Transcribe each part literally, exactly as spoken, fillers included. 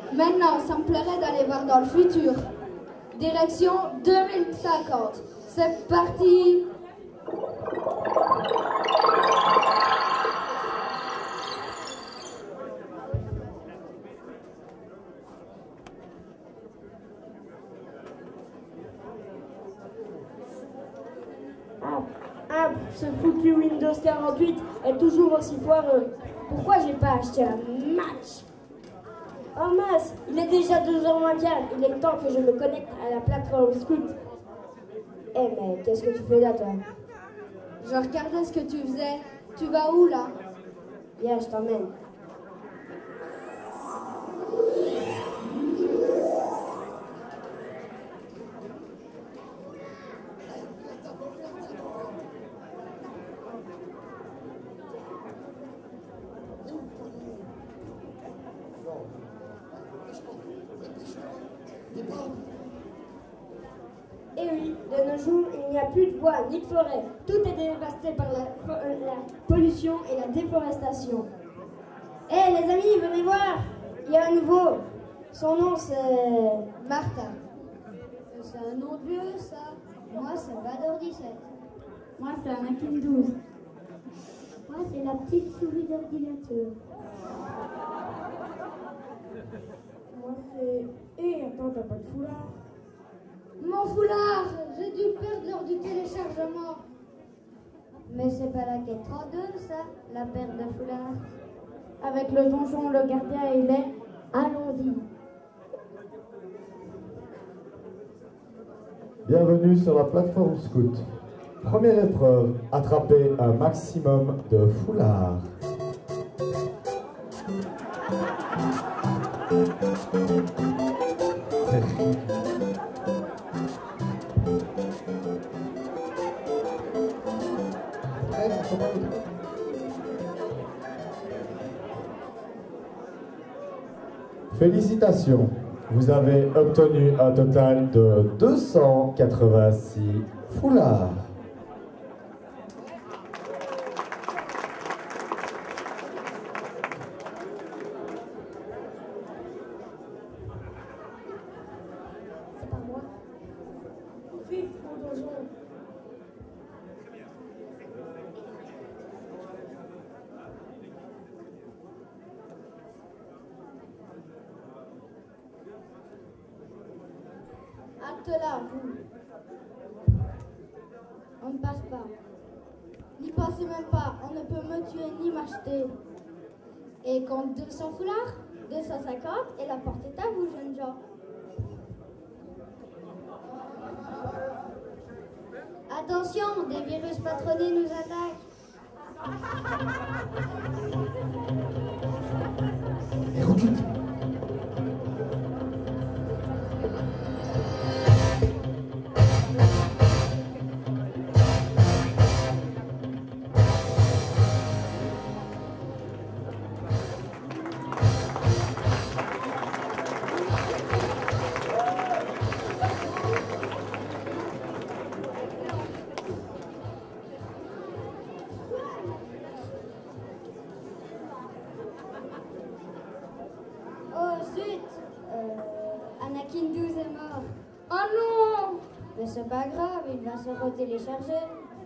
Maintenant, ça me plairait d'aller voir dans le futur. Direction deux mille cinquante. C'est parti! Ah, ah, ce foutu Windows quarante-huit est toujours aussi foireux. Pourquoi j'ai pas acheté un match? Oh mince, il est déjà deux heures moins quart. Il est temps que je me connecte à la plateforme Scout. Eh mais qu'est-ce que tu fais là, toi? Je regardais ce que tu faisais. Tu vas où, là? Viens, je t'emmène. Eh oui, de nos jours, il n'y a plus de bois ni de forêt. Tout est dévasté par la, la pollution et la déforestation. Eh hey, les amis, venez voir. Il y a un nouveau. Son nom c'est... Martin. C'est un nom de vieux, ça. Moi, c'est Vador dix-sept. Moi, c'est Anakin douze. Moi, c'est la petite souris d'ordinateur. Moi, c'est... Eh, attends, t'as pas de foulard? Mon foulard! J'ai dû le perdre lors du téléchargement. Mais c'est pas la quête trente-deux, ça, la paire de foulards. Avec le donjon, le gardien et les... Allons-y. Bienvenue sur la plateforme Scout. Première épreuve, attraper un maximum de foulards. Félicitations, vous avez obtenu un total de deux cent quatre-vingt-six foulards. C'est pas moi. Vite, au donjon. Halte là, vous. On ne passe pas. N'y pensez même pas. On ne peut me tuer ni m'acheter. Et compte deux cents foulards, deux cent cinquante, et la porte est à vous, jeunes gens. Attention, des virus patronnés nous attaquent. Et recule. Oh zut, euh, Anakin douze est mort. Oh non! Mais c'est pas grave, il va se retélécharger.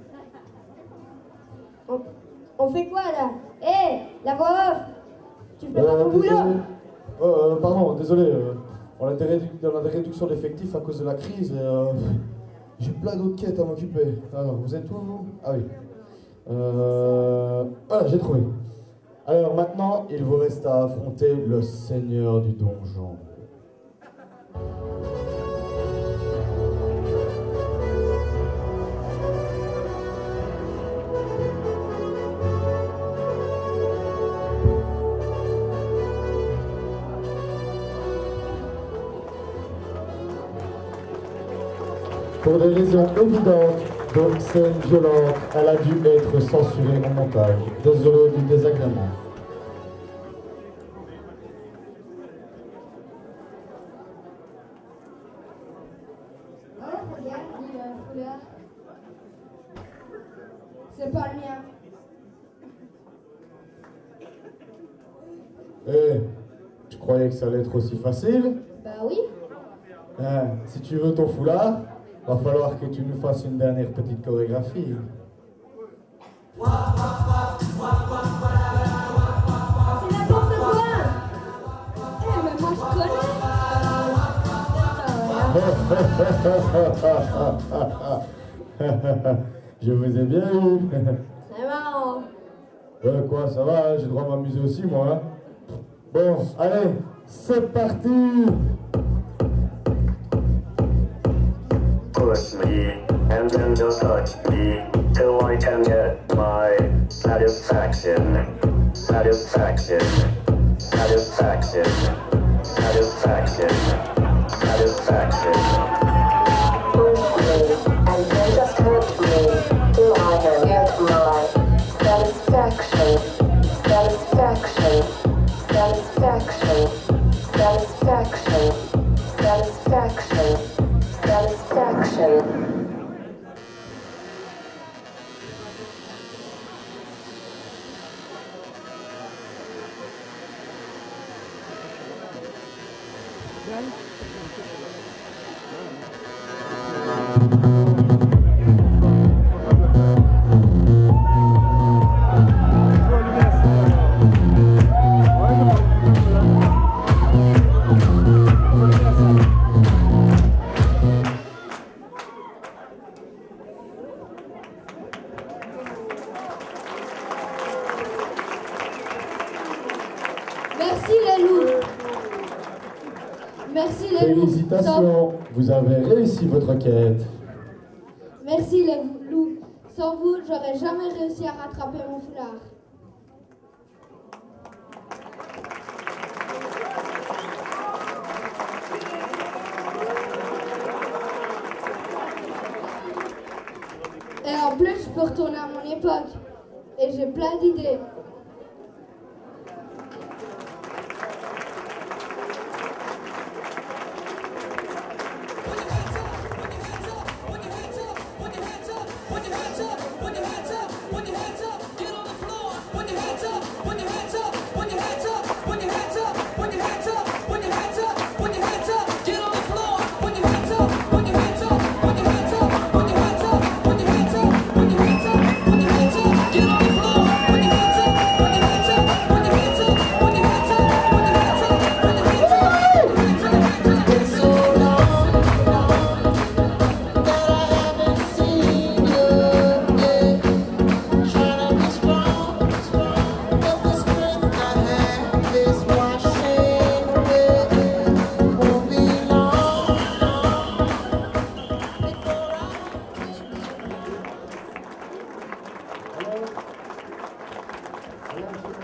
On, on fait quoi là? Hé, hey, la voix off! Tu fais pas ton boulot? désolé. Euh, pardon, désolé. euh, on, a des rédu- on a des réductions d'effectifs à cause de la crise et euh, j'ai plein d'autres quêtes à m'occuper. Alors, vous êtes où, vous? Ah oui. Euh, voilà, j'ai trouvé. Alors maintenant, il vous reste à affronter le seigneur du donjon. Pour des raisons évidentes de scènes violentes, elle a dû être censurée en montage. Désolé du désagrément. Oh, regarde, il a un foulard. C'est pas le mien. Eh, tu crois croyais que ça allait être aussi facile? Bah oui. Hein, si tu veux ton foulard, va falloir que tu nous fasses une dernière petite chorégraphie. C'est n'importe quoi. Eh, mais moi je connais. Je vous ai bien eu. C'est marrant. Euh, quoi, ça va, hein, j'ai le droit de m'amuser aussi, moi. Hein. Bon, allez, c'est parti. Push me, and then just touch me, till I can get my satisfaction, satisfaction, satisfaction, satisfaction, satisfaction. Push me, and then just touch me, till I can get my satisfaction, satisfaction, satisfaction, satisfaction, satisfaction, satisfaction. Merci les loups. Merci les loups. Félicitations, vous avez réussi votre quête. Merci les loups. Sans vous, j'aurais jamais réussi à rattraper mon foulard. Et en plus, je peux retourner à mon époque. Et j'ai plein d'idées. Hello.